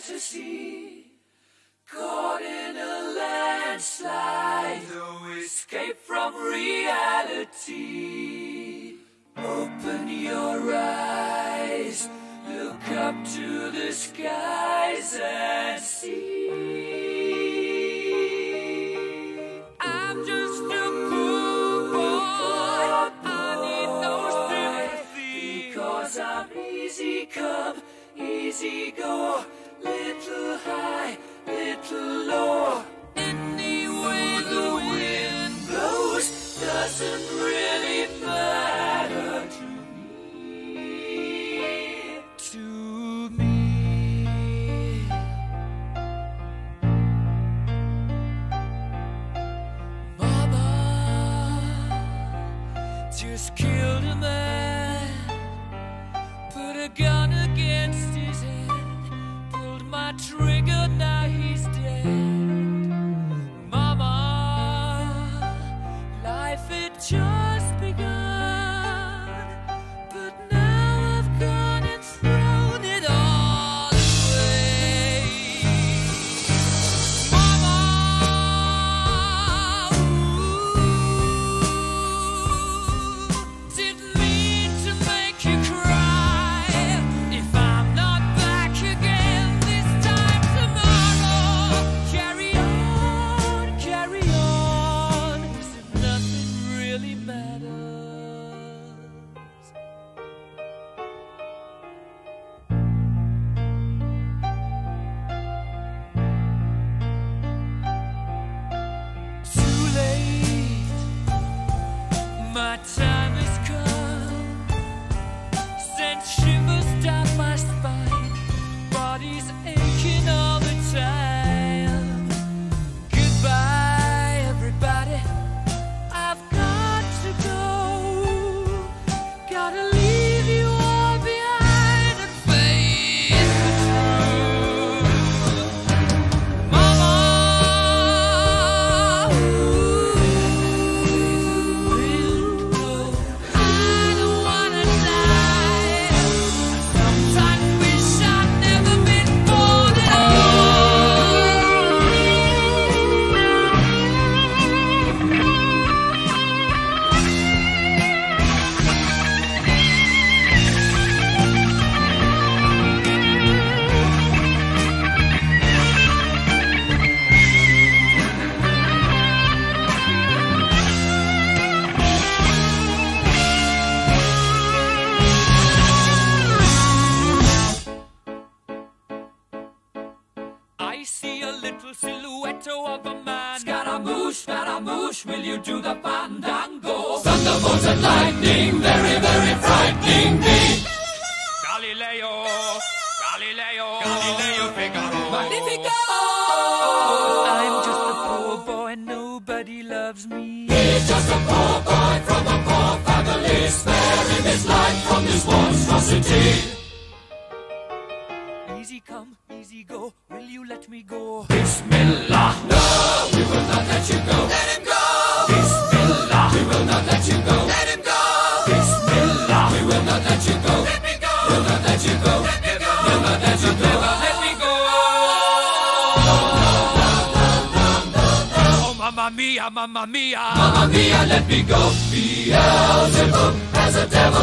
fantasy, caught in a landslide, no escape from reality. Open your eyes, look up to the skies and see. I'm just a poor boy, I need no sympathy, because I'm easy come, easy go, little high, little low. Any way the wind blows doesn't really matter to me. To me. Mama just killed a man, put a gun against his head, pulled my trigger, now he's dead. Mama, life had just begun, but now I've gone and thrown it all away. Mama, didn't mean to make you cry. If I'm not back again this time tomorrow, carry on, as if nothing really matters. Too late, my time has come, sent shivers down my spine, body's aching all the time. Goodbye, everybody, I've got to go, gotta leave you all behind and face the truth. Mama, I don't wanna die. Sometimes wish I'd never been born at I see a little silhouette of a man. Scaramouche, will you do the fandango? Thunderbolts and lightning, very, very frightening me. Galileo, Figaro. Magnifico! I'm just a poor boy, nobody loves me. He's just a poor boy from a poor family, sparing his life from this monstrosity. Easy come, easy go, will you let me go? Bismillah, no, we will not let you go. Let him go! Bismillah, we will not let you go. Let him go! Bismillah, we will not let you go. Let me go! We'll not let you go. Let me go! We'll not let you go. Let me go! Oh, mamma mia, mamma mia. Mamma mia, let me go. Beelzebub has a devil